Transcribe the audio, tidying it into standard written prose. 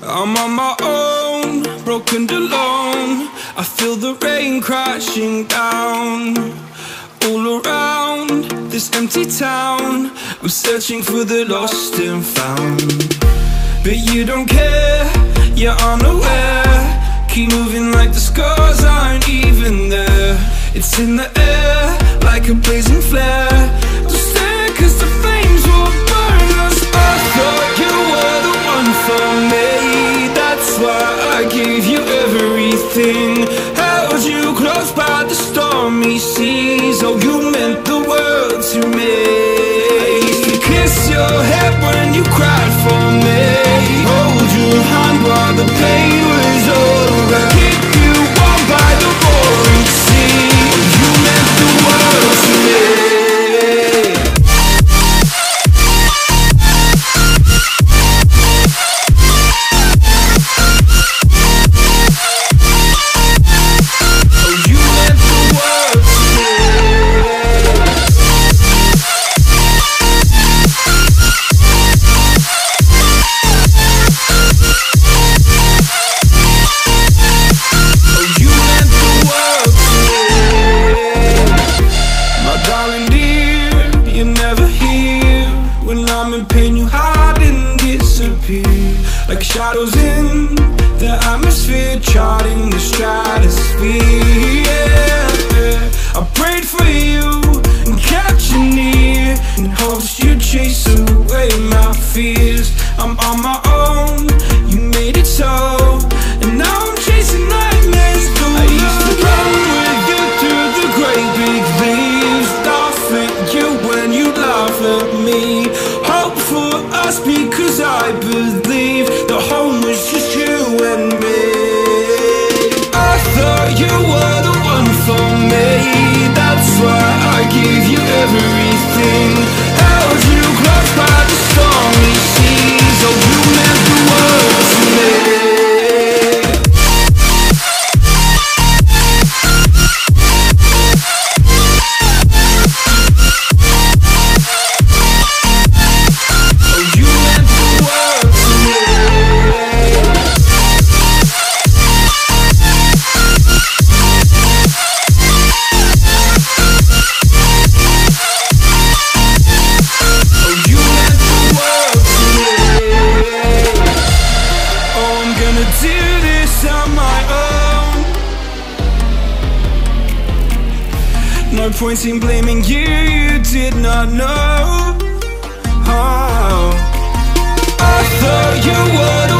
I'm on my own, broken and alone. I feel the rain crashing down all around this empty town. I'm searching for the lost and found, but you don't care, you're unaware. Keep moving like the scars aren't even there. It's in the air like a blazing flare. Don't stare cause the flames will burn us. I thought you were the one for me, that's why I gave you everything. Held you close by the stormy seas. Oh, you meant the world to me. I used to kiss your head when you cried for me, hold your hand while the pain was over, keep you warm by the roaring sea. Oh, you meant the world to me. Like shadows in the atmosphere, charting the stratosphere. Yeah. I prayed for you and kept you near in hopes you'd chase away my fears. I'm on my own, you made it so, and now I'm chasing nightmares through. I used to run with you through the great big leaves, laugh at you when you laugh at me. Hope for us because I believe the home was just you and me. I thought you were the one for me, that's why I gave you everything. Held you close by the stormy seas. Oh, you meant the world to me. No point in blaming you, you did not know. Oh, I thought you would